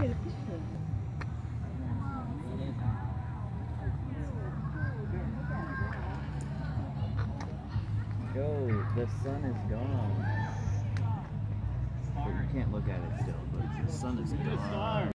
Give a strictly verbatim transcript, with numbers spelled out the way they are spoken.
Yo, the sun is gone. But you can't look at it still, but the sun is gone.